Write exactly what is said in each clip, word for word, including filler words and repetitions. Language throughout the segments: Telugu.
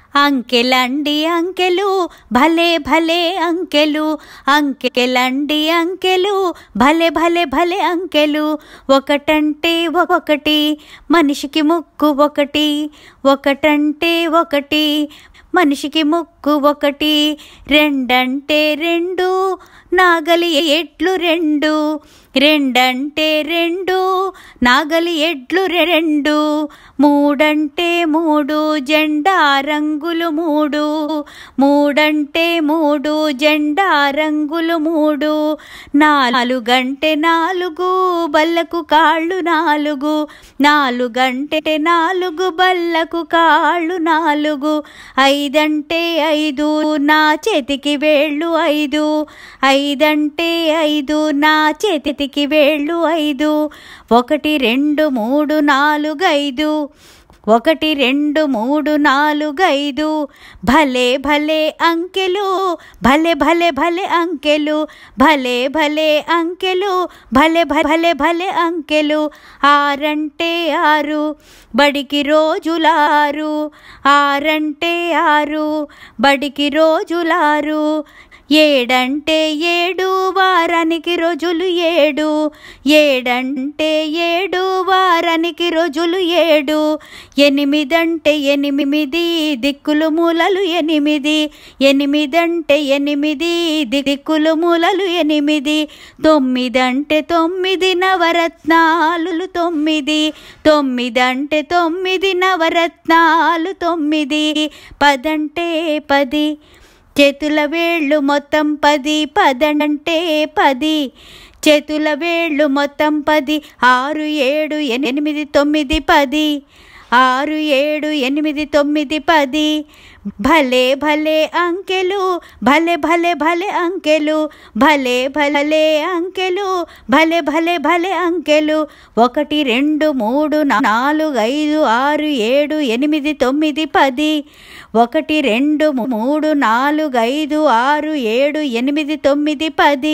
అంకెలండి అంకెలు భలే భలే అంకెలు, అంకెలండి అంకెలు భలే భలే భలే అంకెలు. ఒకటంటే ఒకటి మనిషికి ముక్కు ఒకటి, ఒకటంటే ఒకటి మనిషికి ముక్కు ఒకటి. రెండంటే రెండు నాగలి ఎడ్లు రెండు, రెండంటే రెండు నాగలి ఎడ్లు రెండు. మూడంటే మూడు జెండా రంగులు మూడు, మూడంటే మూడు జెండా రంగులు మూడు. నాలుగంటే నాలుగు బల్లకు కాళ్ళు నాలుగు, నాలుగంటే నాలుగు బల్లకు కాళ్ళు నాలుగు. ఐదంటే ఐదు నా చేతికి వేళ్ళు ఐదు, ఐదంటే ఐదు నా చేతికి వేళ్ళు ఐదు. ఒకటి రెండు మూడు నాలుగు ఐదు, ఒకటి రెండు మూడు నాలుగు ఐదు. భలే భలే అంకెలు భలే భలే భలే అంకెలు, భలే భలే అంకెలు భలే భలే భలే అంకెలు. ఆరంటే ఆరు బడికి రోజులారు, ఆరంటే ఆరు బడికి రోజులారు. ఏడంటే ఏడు వారానికి రోజులు ఏడు, ఏడంటే ఏడు వారానికి రోజులు ఏడు. ఎనిమిదంటే ఎనిమిది దిక్కులు మూలలు ఎనిమిది, ఎనిమిదంటే ఎనిమిది దిక్కులు మూలలు ఎనిమిది. తొమ్మిదంటే తొమ్మిది నవరత్నాలు తొమ్మిది, తొమ్మిదంటే తొమ్మిది నవరత్నాలు తొమ్మిది. పదంటే పది చేతుల వేళ్ళు మొత్తం పది, పదంటే పది చేతుల వేళ్ళు మొత్తం పది. ఆరు ఏడు ఎనిమిది తొమ్మిది పది, ఆరు ఏడు ఎనిమిది తొమ్మిది పది. భలే భలే అంకెలు భలే భలే భలే అంకెలు, భలే భలే అంకెలు భలే భలే భలే అంకెలు. ఒకటి రెండు మూడు నాలుగు ఐదు ఆరు ఏడు ఎనిమిది తొమ్మిది పది, ఒకటి రెండు మూడు నాలుగు ఐదు ఆరు ఏడు ఎనిమిది తొమ్మిది పది.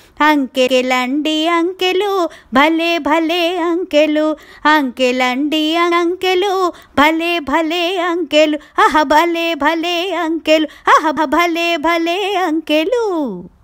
అంకెలండి అంకెలు భలే భలే అంకెలు, అంకెలండి అంకెలు భలే భలే అంకెలు. ఆహ భలే భలే అంకెలు, ఆహ భలే భలే అంకెలు.